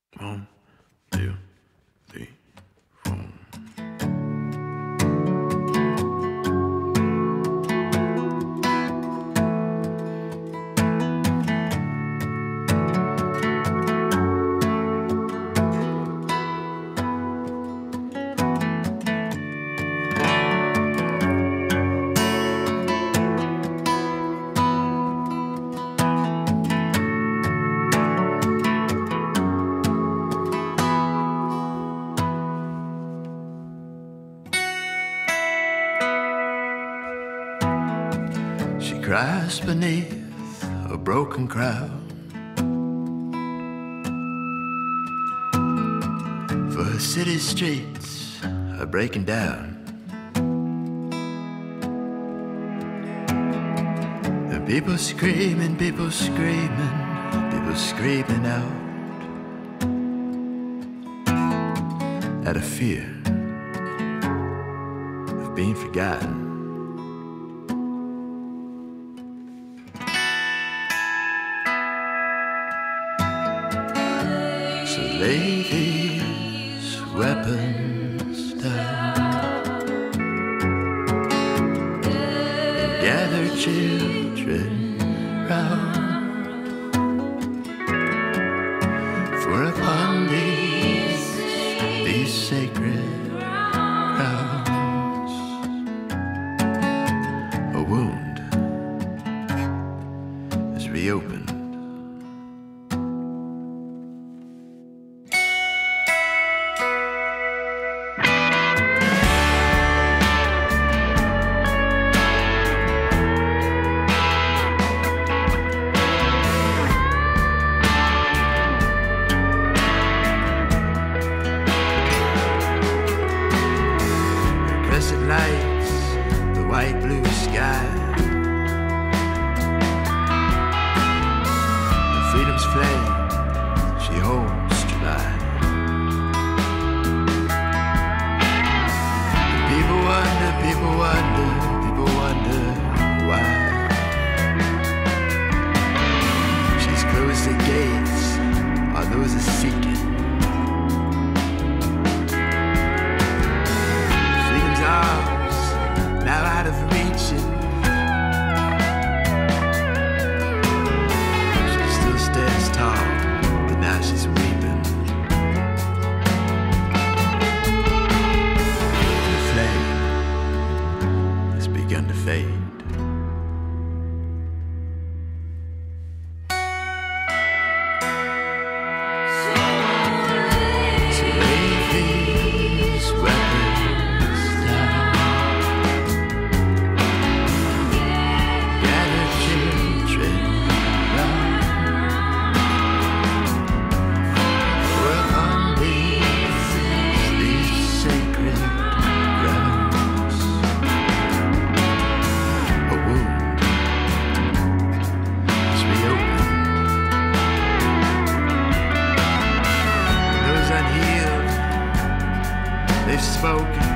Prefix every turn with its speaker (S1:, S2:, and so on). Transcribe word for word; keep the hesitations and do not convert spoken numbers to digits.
S1: One, two, three, four. She cries beneath a broken crowd for her city streets are breaking down. The people screaming, people screaming, people screaming out out of fear of being forgotten. So lay these weapons down and gather children round, for upon these, these sacred grounds a wound is reopened. Cresset lights, the white blue sky, and freedom's flame she holds July. And people wonder, people wonder, people wonder why she's closed the gates on those are seeking. Now out of reaching, she still stands tall, but now she's weeping. The flame has begun to fade. So lay these weapons down. They've spoken,